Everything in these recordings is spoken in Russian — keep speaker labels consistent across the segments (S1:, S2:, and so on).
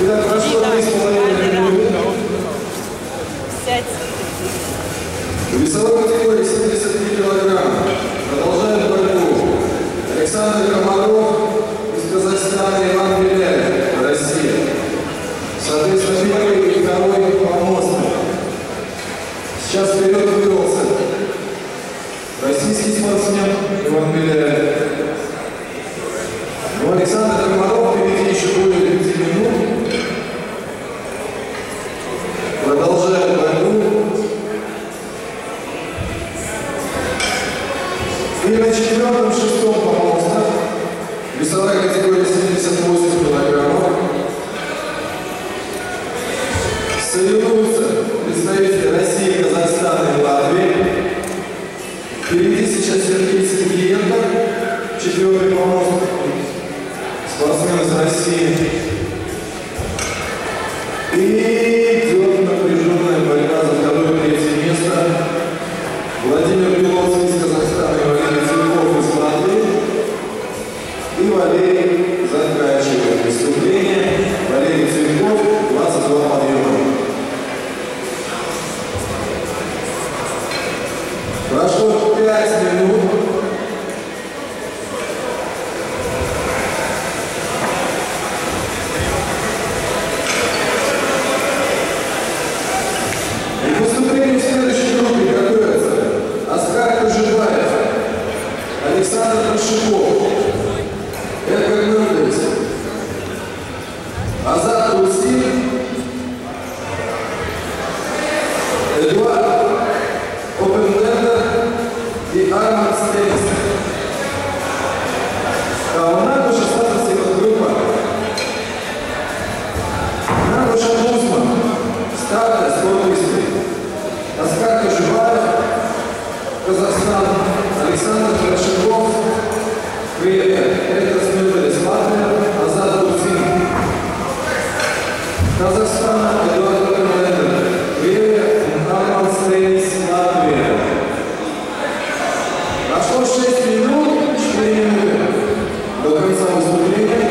S1: Итак, прошло 3,5 минуты. В весовой категории 73 килограмма продолжает борьбу Александр Комаров из Казахстана, Иван Беляев, Россия. Соответственно, первый и второй помощник. Сейчас вперед вырвался российский спортсмен Иван Беляев. Но Александр Комаров впереди еще более 5 минут. Продолжает борьбу. И на 4-6 помостах, весовая категория 78 килограммов, соревнуются представители России, Казахстана и Латвии. Впереди сейчас Сергей Сергеенко, 4-й помощник, спортсмен из России. И идет напряженная борьба за 2-3 место. Владимир Беловский из Казахстана и Валерий Цветков из Латвии. И Валерий заканчивает выступление. Валерий Цветков, 22 подъема. Прошло 5 минут. И к выступлению в следующей группе готовятся Оскар Кожеваев, Александр Пашуков, Эдгар Мюрдович, Азат Русин, Эдуард Оппенлендер и Арман Стейнс. Каунагу 16 группа. Нагуша Мусман, старта спортисты. Оскар Кожеваев, Казахстан, Александр Пашуков, Эдгар Мюрдович, Латвия, Азат Русин. Казахстан, Эдуард Оппенлендер, Арман Стейнс, Латвия. Прошло 6 минут, 4 минуты до конца выступления.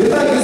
S1: Итак,